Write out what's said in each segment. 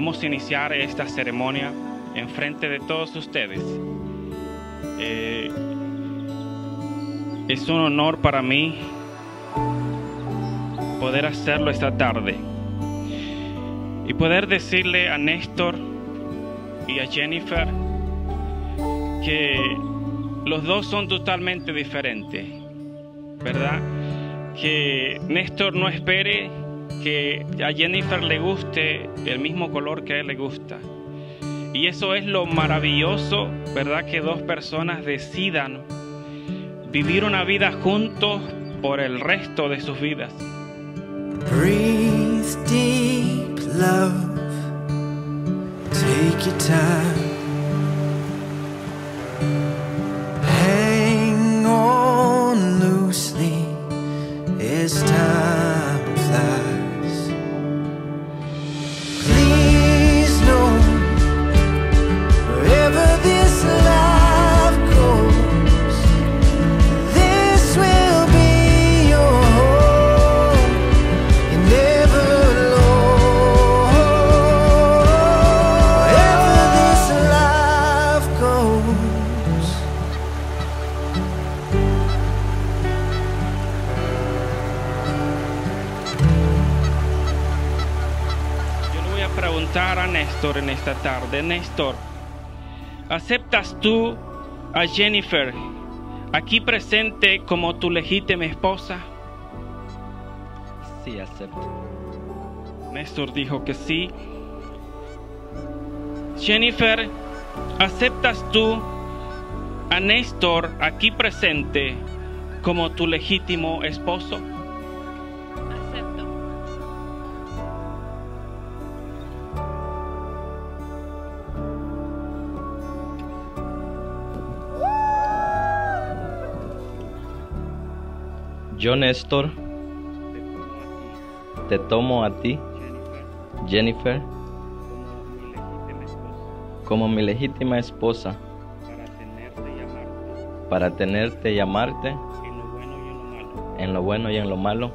vamos a iniciar esta ceremonia en frente de todos ustedes. Es un honor para mí poder hacerlo esta tarde y poder decirle a Néstor y a Jennifer que los dos son totalmente diferentes, ¿verdad? Que Néstor no espere que a Jennifer le guste el mismo color que a él le gusta. Y eso es lo maravilloso, ¿verdad? Que dos personas decidan vivir una vida juntos por el resto de sus vidas. Breathe deep, love. Take your time. Hang on loosely as time flies. Please know wherever this life goes, this will be your home. You're never alone. Wherever this life goes. Yo le voy a preguntar a Néstor en esta tarde. Néstor, ¿aceptas tú a Jennifer aquí presente como tu legítima esposa? Sí, acepto. Néstor dijo que sí. Jennifer, ¿aceptas tú a Néstor aquí presente como tu legítimo esposo? Acepto. Yo, Néstor, te tomo a ti, Jennifer, como mi legítima esposa, para tenerte y amarte en lo bueno y en lo malo,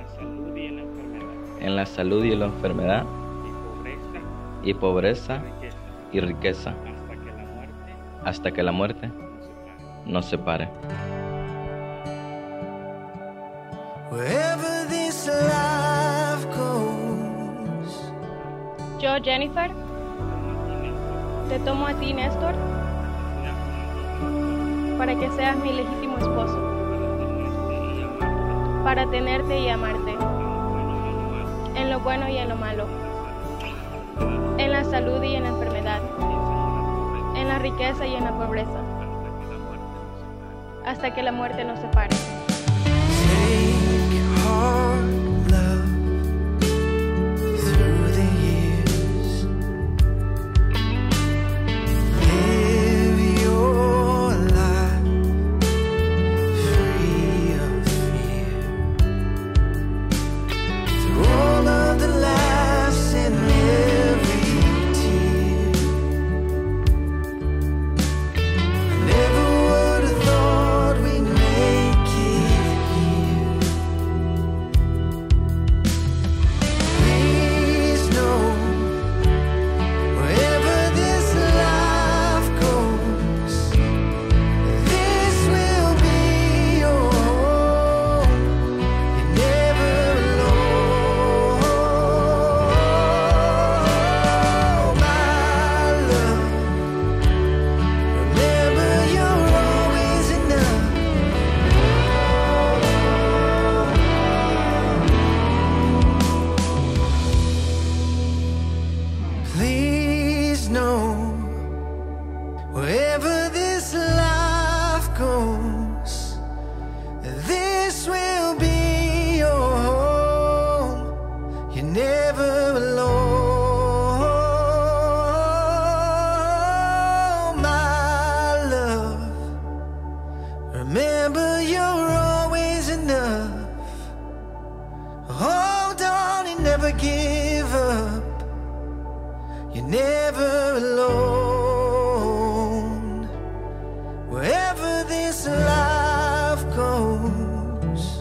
en la salud y en la enfermedad, y pobreza y riqueza, hasta que la muerte nos separe. Wherever this life goes. Yo, Jennifer, te tomo a ti, Néstor, para que seas mi legítimo esposo, para tenerte y amarte, en lo bueno y en lo malo, en la salud y en la enfermedad, en la riqueza y en la pobreza, hasta que la muerte nos separe. Take heart, love, through the years. Live your life free of fear. Through all of the laughs and every tear, I never would have thought we'd make it here. Please know, wherever this life goes, this will be your home. You're never alone, my love. Remember, you're always enough. Please know, wherever this life goes, this will be your home. You're never alone, my love. Remember, you're always enough. Hold on and never give up. You're never alone. Wherever this life goes.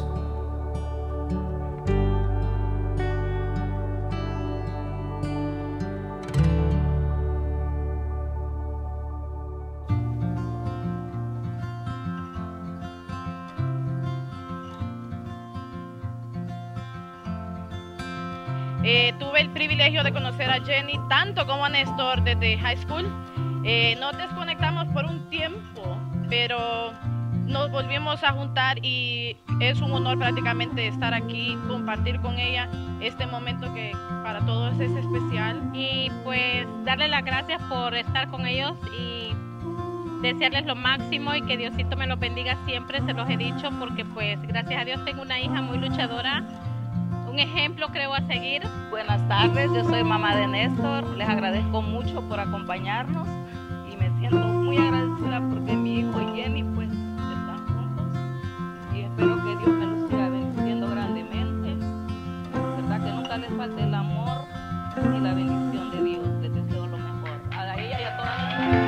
tuve el privilegio de conocer a Jenny tanto como a Néstor desde high school. Nos desconectamos por un tiempo, pero nos volvimos a juntar y es un honor prácticamente estar aquí, compartir con ella este momento que para todos es especial. Y pues darle las gracias por estar con ellos y desearles lo máximo y que Diosito me los bendiga siempre, se los he dicho, porque pues gracias a Dios tengo una hija muy luchadora, un ejemplo creo a seguir. Buenas tardes, yo soy mamá de Néstor, les agradezco mucho por acompañarnos y me siento muy agradecida porque mi hijo y Jenny pues están juntos y espero que Dios me los siga bendiciendo grandemente. Verdad que nunca les falte el amor y la bendición de Dios, les deseo lo mejor a ella y a todas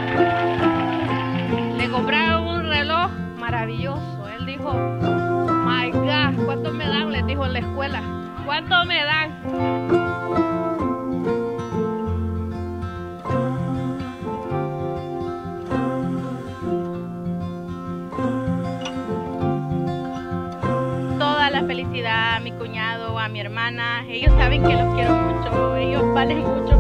las. Le compraron un reloj maravilloso, él dijo, my God, ¿cuánto me dan? Les dijo en la escuela, ¿cuánto me dan? Toda la felicidad a mi cuñado, a mi hermana, ellos saben que los quiero mucho, ellos valen mucho